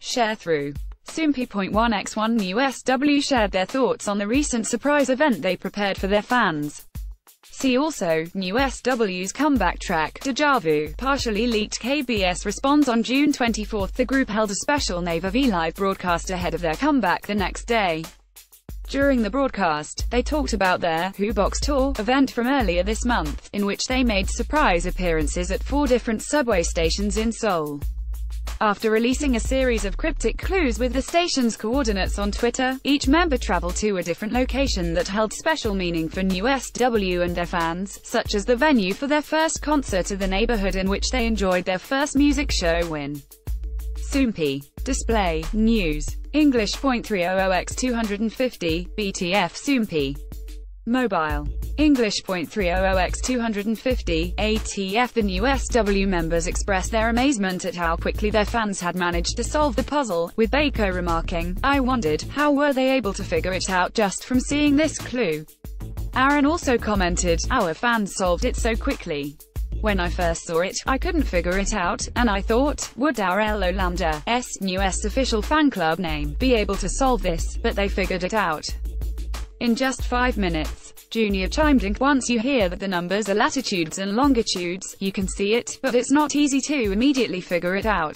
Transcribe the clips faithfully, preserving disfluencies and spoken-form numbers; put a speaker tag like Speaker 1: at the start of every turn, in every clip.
Speaker 1: Sharethrough. Soompi point one x one N U E S T W shared their thoughts on the recent surprise event they prepared for their fans. See also, N U E S T W's comeback track, Deja Vu, partially leaked. K B S responds on June twenty-fourth. The group held a special Neva V live broadcast ahead of their comeback the next day. During the broadcast, they talked about their Who Box Tour event from earlier this month, in which they made surprise appearances at four different subway stations in Seoul. After releasing a series of cryptic clues with the station's coordinates on Twitter, each member traveled to a different location that held special meaning for N U E S T W and their fans, such as the venue for their first concert or the neighborhood in which they enjoyed their first music show win. Soompi. Display. News. English point three hundred by two fifty, B T F Soompi. Mobile. English point three hundred by two fifty, A T F. The N U E S T W members expressed their amazement at how quickly their fans had managed to solve the puzzle, with Baeko remarking, "I wondered, how were they able to figure it out just from seeing this clue?" Aaron also commented, "Our fans solved it so quickly. When I first saw it, I couldn't figure it out, and I thought, would our L O Lambda S N U E S T official fan club name be able to solve this, but they figured it out in just five minutes. Junior chimed in, "Once you hear that the numbers are latitudes and longitudes, you can see it, but it's not easy to immediately figure it out.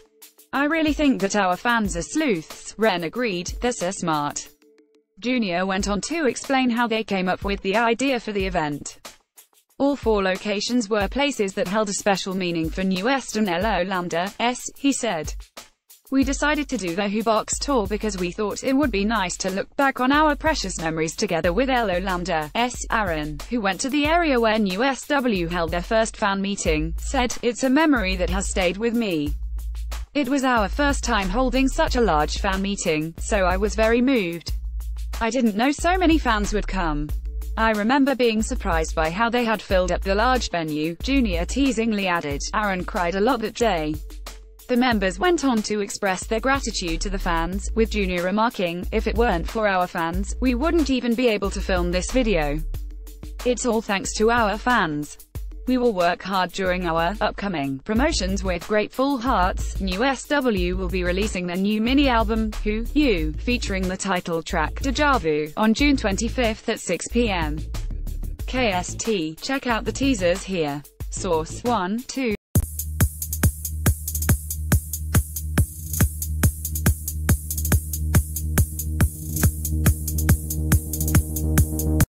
Speaker 1: I really think that our fans are sleuths." Ren agreed, "They're so smart." Junior went on to explain how they came up with the idea for the event. All four locations were places that held a special meaning for N U E S T and L O Lambda S, he said. "We decided to do the Who Box Tour because we thought it would be nice to look back on our precious memories together with L O Lambda S." Aaron, who went to the area where N U E S T W held their first fan meeting, said, "It's a memory that has stayed with me. It was our first time holding such a large fan meeting, so I was very moved. I didn't know so many fans would come. I remember being surprised by how they had filled up the large venue," Junior teasingly added. Aaron cried a lot that day. The members went on to express their gratitude to the fans, with Junior remarking, "If it weren't for our fans, we wouldn't even be able to film this video. It's all thanks to our fans. We will work hard during our upcoming promotions with grateful hearts." N U E S T W will be releasing their new mini-album, Who, You, featuring the title track, Deja Vu, on June twenty-fifth at six p m K S T. Check out the teasers here. Source. one, two